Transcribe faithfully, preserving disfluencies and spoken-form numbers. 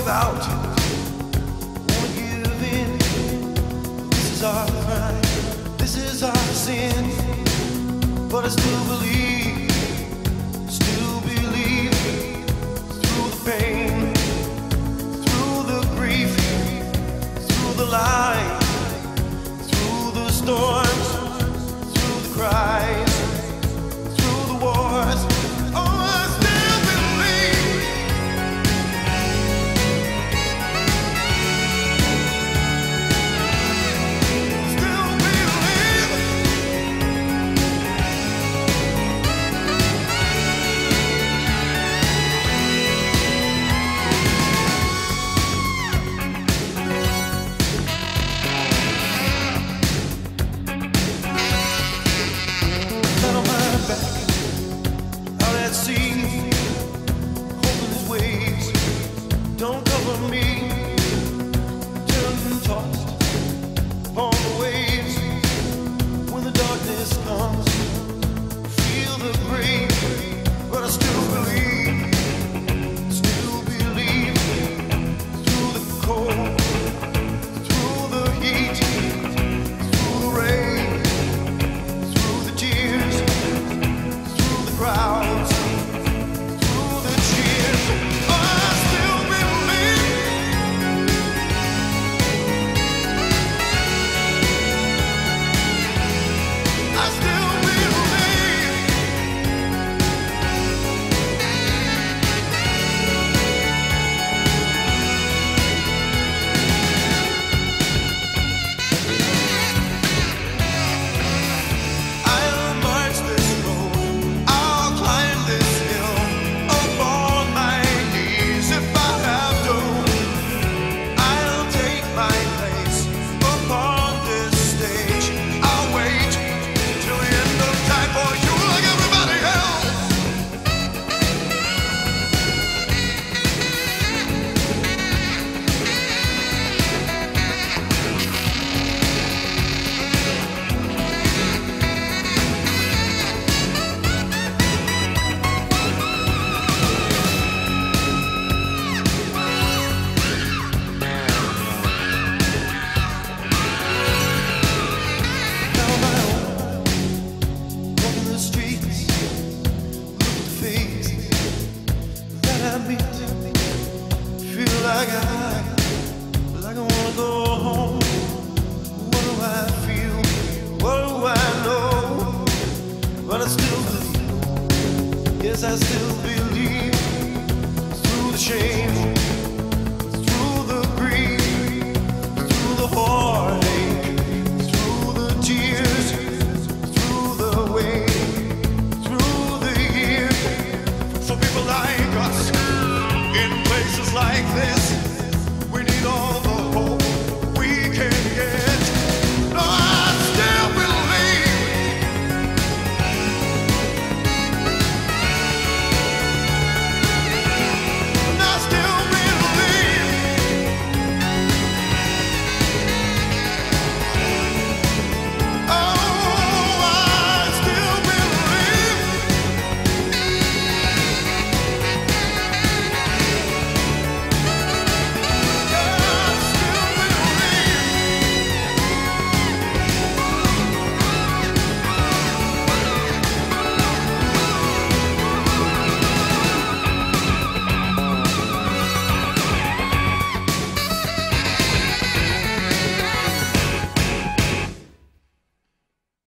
give out, won't give in. This is our crime, this is our sin. But I still believe, still believe. Through the pain, through the grief, through the light, through the storms, through the cries, through the wars. Oh, I still believe. Still believe. Flat on my back, out at sea, hoping these waves don't cover me. Turned and tossed upon the waves. When the darkness comes, feel the grave. But I still believe, still believe. Through the cold, through the heat, through the rain, through the tears, through the crowds, through the cheers. Oh, I still believe. I still believe. I'll march this road, I'll climb this hill, up on my knees if I have to. I'll take my place upon this stage. I'll wait till the end of time for you like everybody else. Now my own, walking the streets, look at the face that I meet. Feel like I, like I wanna go home. What do I feel? What do I know? But I still believe. Yes, I still believe. Through the shame,